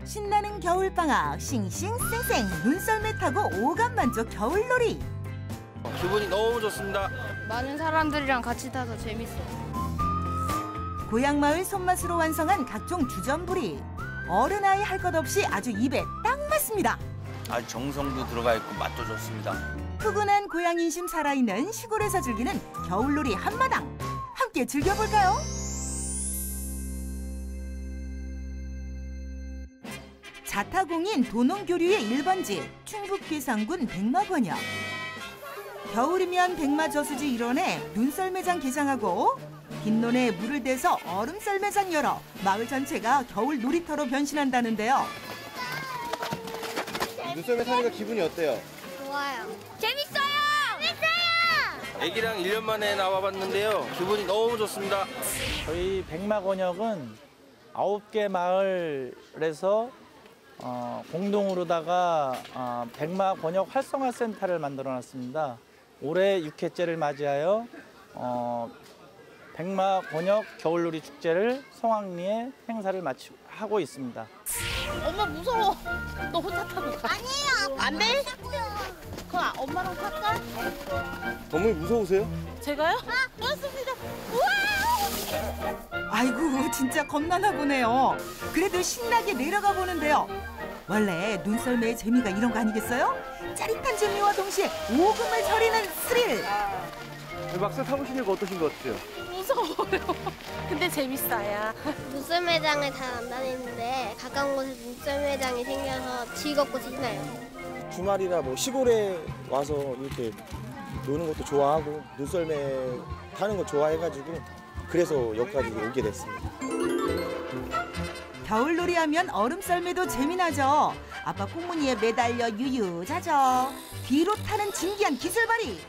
신나는 겨울방학 싱싱쌩쌩 눈썰매 타고 오감만족 겨울놀이. 기분이 너무 좋습니다. 많은 사람들이랑 같이 타서 재밌어요. 고향마을 손맛으로 완성한 각종 주전부리. 어른아이 할 것 없이 아주 입에 딱 맞습니다. 아주 정성도 들어가 있고 맛도 좋습니다. 푸근한 고향 인심 살아있는 시골에서 즐기는 겨울놀이 한마당. 함께 즐겨볼까요? 자타공인 도농교류의 1번지 충북계상군 백마권역. 겨울이면 백마저수지 일원에 눈썰매장 개장하고 빈논에 물을 대서 얼음썰매장 열어 마을 전체가 겨울 놀이터로 변신한다는데요. 눈썰매 타니까 기분이 어때요? 좋아요. 재밌어요. 애기랑 1년 만에 나와봤는데요. 기분이 너무 좋습니다. 저희 백마권역은 9개 마을에서 공동으로다가 백마권역 활성화센터를 만들어놨습니다. 올해 6회째를 맞이하여 백마권역 겨울놀이 축제를 성황리에 행사를 하고 있습니다. 엄마 무서워. 너 혼자 타고 가. 아니에요. 안 돼? 그럼 엄마랑 탈까? 어머니 무서우세요? 제가요? 맞습니다. 우와! 아이고 진짜 겁나나 보네요. 그래도 신나게 내려가 보는데요. 원래 눈썰매의 재미가 이런 거 아니겠어요? 짜릿한 재미와 동시에 오금을 저리는 스릴. 막상 타보시니까 어떠신 것 같아요? 무서워요. 근데 재밌어요. 눈썰매장을 잘 안 다니는데 가까운 곳에 눈썰매장이 생겨서 즐겁고 신나요. 주말이나 뭐 시골에 와서 이렇게 노는 것도 좋아하고 눈썰매 타는 거 좋아해가지고 그래서 여기까지 오게 됐습니다. 겨울놀이 하면 얼음썰매도 재미나죠. 아빠 콩무니에 매달려 유유자적. 뒤로 타는 진기한 기술발휘.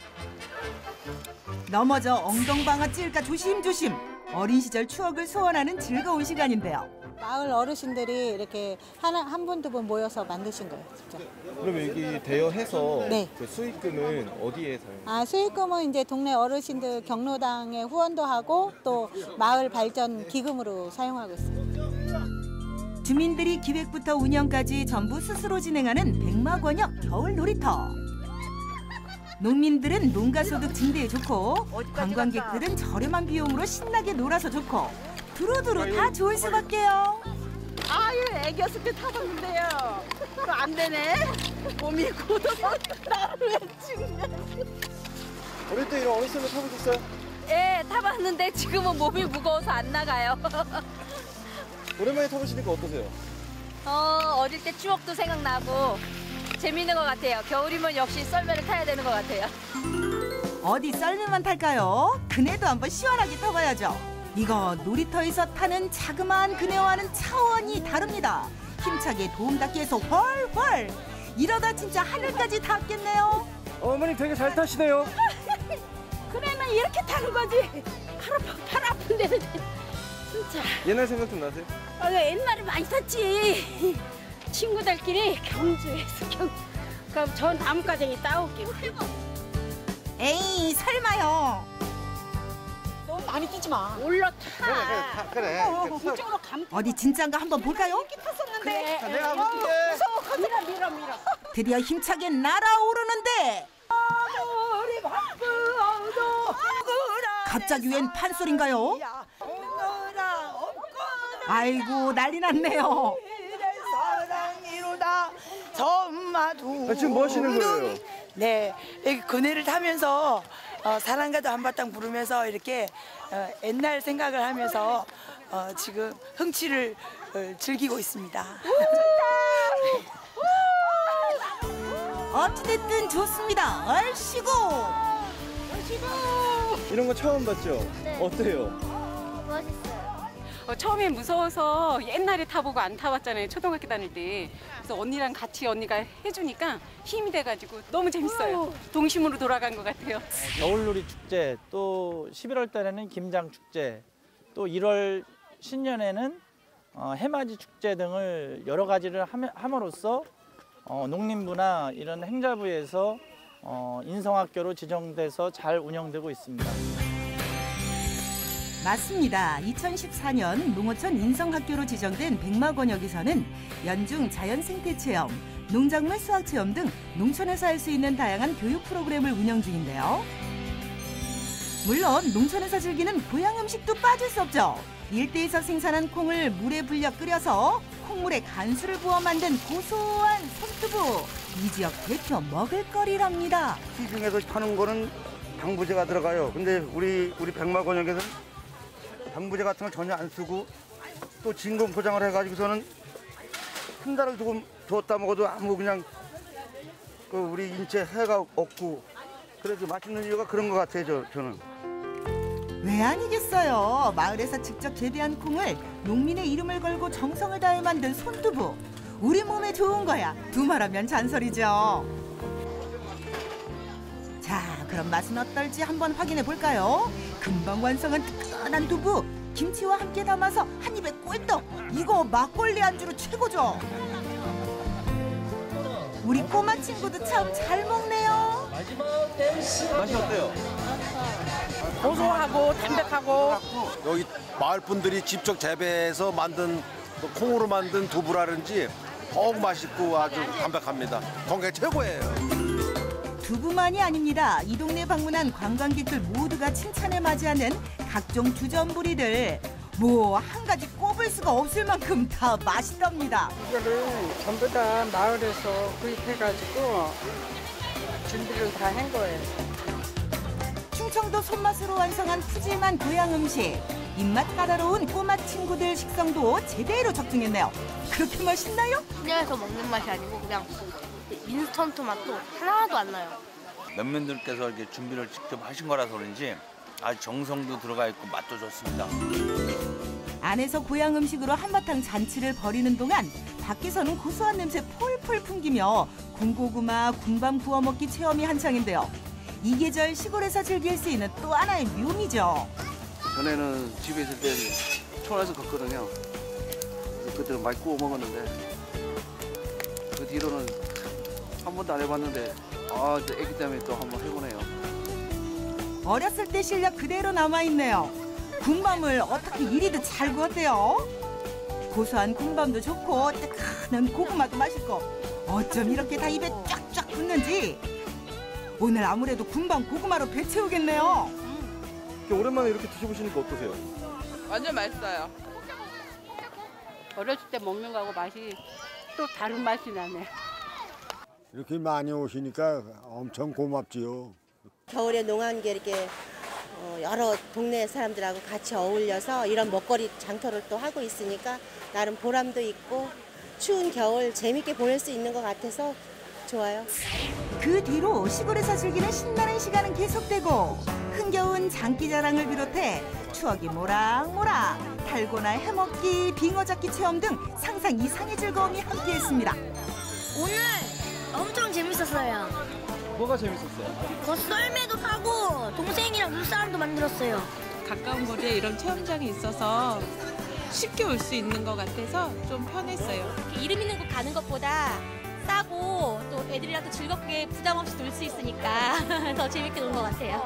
넘어져 엉덩방아 찔까 조심조심. 어린 시절 추억을 소환하는 즐거운 시간인데요. 마을 어르신들이 이렇게 한 분, 두 분 모여서 만드신 거예요, 진짜. 그럼 여기 대여해서 네. 그 수익금은 어디에 사요? 수익금은 이제 동네 어르신들 경로당에 후원도 하고 또 마을 발전 기금으로 사용하고 있습니다. 주민들이 기획부터 운영까지 전부 스스로 진행하는 백마권역 겨울 놀이터. 농민들은 농가소득 증대에 좋고 관광객들은 저렴한 비용으로 신나게 놀아서 좋고 두루두루 다 좋을 수밖에요. 아유, 애기였을 때 타봤는데요. 그거 안 되네. 몸이 굳어서 나를 왜 찍냐. 어릴 때 이런 어린썰매 타보셨어요? 예, 타봤는데 지금은 몸이 무거워서 안 나가요. 오랜만에 타보시니까 어떠세요? 어릴 때 추억도 생각나고 재밌는 것 같아요. 겨울이면 역시 썰매를 타야 되는 것 같아요. 어디 썰매만 탈까요? 그네도 한번 시원하게 타봐야죠. 이거 놀이터에서 타는 자그마한 그네와는 차원이 다릅니다. 힘차게 도움닫기에서 훨훨. 이러다 진짜 하늘까지 닿겠네요. 어머니 되게 잘 타시네요. 그래는 이렇게 타는 거지. 팔 아픈데 진짜. 옛날 생각 좀 나세요? 옛날에 많이 탔지. 친구들끼리 경주에서 그럼 전 다음 과정에 따올게요. 에이 설마요. 너무 많이 뛰지 마. 올라타. 그래. 이쪽으로 감. 어디 진짠가 한번 볼까요? 이렇게 탔었는데. 그래. 내가 볼게. 무서워. 밀어. 드디어 힘차게 날아오르는데 우리 바쁘어도 갑자기 웬 판소리인가요? 아이고 난리 났네요. 사랑이로다 전마두. 지금 뭐 하시는 거예요? 네, 여기 그네를 타면서 사랑가도 한바탕 부르면서 이렇게 옛날 생각을 하면서 지금 흥취를 즐기고 있습니다. 어찌됐든 좋습니다. 얼씨구. 이런 거 처음 봤죠? 네. 어때요? 멋있어요. 처음엔 무서워서 옛날에 타보고 안 타봤잖아요. 초등학교 다닐 때. 그래서 언니랑 같이 언니가 해주니까 힘이 돼가지고 너무 재밌어요. 동심으로 돌아간 것 같아요. 겨울놀이 축제, 또 11월 달에는 김장 축제, 또 1월 신년에는 해맞이 축제 등을 여러 가지를 함으로써 농림부나 이런 행자부에서 인성학교로 지정돼서 잘 운영되고 있습니다. 맞습니다. 2014년 농어촌 인성학교로 지정된 백마권역에서는 연중 자연생태체험, 농작물 수학체험 등 농촌에서 할 수 있는 다양한 교육 프로그램을 운영 중인데요. 물론 농촌에서 즐기는 고향 음식도 빠질 수 없죠. 일대에서 생산한 콩을 물에 불려 끓여서 콩물에 간수를 부어 만든 고소한 손두부. 이 지역 대표 먹을거리랍니다. 시중에서 파는 거는 방부제가 들어가요. 근데 우리 백마권역에서는 방부제 같은 걸 전혀 안 쓰고 또 진공 포장을 해가지고서는 한 달을 두고 뒀다 먹어도 아무 그냥 우리 인체에 해가 없고 그래서 맛있는 이유가 그런 것 같아요. 저는. 왜 아니겠어요. 마을에서 직접 재배한 콩을 농민의 이름을 걸고 정성을 다해 만든 손두부. 우리 몸에 좋은 거야. 두말하면 잔소리죠. 자, 그럼 맛은 어떨지 한번 확인해 볼까요? 금방 완성한 뜨끈한 두부. 김치와 함께 담아서 한 입에 꿀떡. 이거 막걸리 안주로 최고죠. 우리 꼬마 친구도 참 잘 먹네요. 맛이 어때요? 고소하고 담백하고. 여기 마을 분들이 직접 재배해서 만든 콩으로 만든 두부라든지 더욱 맛있고 아주 담백합니다. 건강에 최고예요. 두부만이 아닙니다. 이 동네 방문한 관광객들 모두가 칭찬에 맞이하는 각종 주전부리들. 뭐 한 가지 꼽을 수가 없을 만큼 다 맛있답니다. 이거를 전부 다 마을에서 구입해가지고 준비를 다 한 거예요. 충청도 손맛으로 완성한 푸짐한 고향 음식. 입맛 까다로운 꼬마 친구들 식성도 제대로 적중했네요. 그렇게 맛있나요? 시장에서 먹는 맛이 아니고 그냥 인스턴트 맛도 하나도 안 나요. 면면들께서 이렇게 준비를 직접 하신 거라서 그런지 아주 정성도 들어가 있고 맛도 좋습니다. 안에서 고향 음식으로 한바탕 잔치를 벌이는 동안 밖에서는 고소한 냄새 폴폴 풍기며 군고구마, 군밤 구워 먹기 체험이 한창인데요. 이 계절 시골에서 즐길 수 있는 또 하나의 묘미죠. 전에는 집에 있을 때 촌에서 걷거든요. 그때는 많이 구워 먹었는데 그 뒤로는 한 번도 안 해봤는데 저 애기 때문에 또 한번 해보네요. 어렸을 때 실력 그대로 남아있네요. 군밤을 어떻게 이리도 잘 구웠대요. 고소한 군밤도 좋고 뜨끈한 고구마도 맛있고 어쩜 이렇게 다 입에 쫙쫙 붙는지. 오늘 아무래도 군밤 고구마로 배 채우겠네요. 오랜만에 이렇게 드셔보시니까 어떠세요? 완전 맛있어요. 어렸을 때 먹는 거하고 맛이 또 다른 맛이 나네. 이렇게 많이 오시니까 엄청 고맙지요. 겨울에 농한게 이렇게 여러 동네 사람들하고 같이 어울려서 이런 먹거리 장터를 또 하고 있으니까 나름 보람도 있고 추운 겨울 재밌게 보낼 수 있는 것 같아서 좋아요. 그 뒤로 시골에서 즐기는 신나는 시간은 계속되고 흥겨운 장기자랑을 비롯해 추억이 모락모락 달고나 해먹기, 빙어잡기 체험 등 상상 이상의 즐거움이 함께했습니다. 오늘 엄청 재밌었어요. 뭐가 재밌었어요? 그 썰매도 타고 동생이랑 물사람도 만들었어요. 가까운 거리에 이런 체험장이 있어서 쉽게 올 수 있는 것 같아서 좀 편했어요. 이름 있는 곳 가는 것보다 싸고 또 애들이랑 또 즐겁게 부담 없이 놀 수 있으니까 더 재밌게 노는 것 같아요.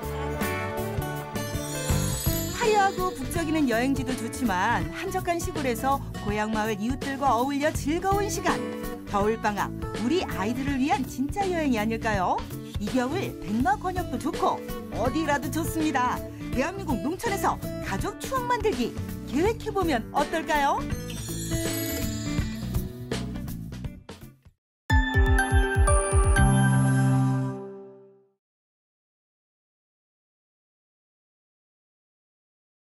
화려하고 북적이는 여행지도 좋지만 한적한 시골에서 고향 마을 이웃들과 어울려 즐거운 시간. 겨울방학, 우리 아이들을 위한 진짜 여행이 아닐까요? 이 겨울 백마권역도 좋고 어디라도 좋습니다. 대한민국 농촌에서 가족 추억 만들기 계획해보면 어떨까요?